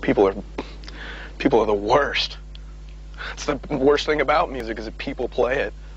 People are people are the worst. It's the worst thing about music is that people play it.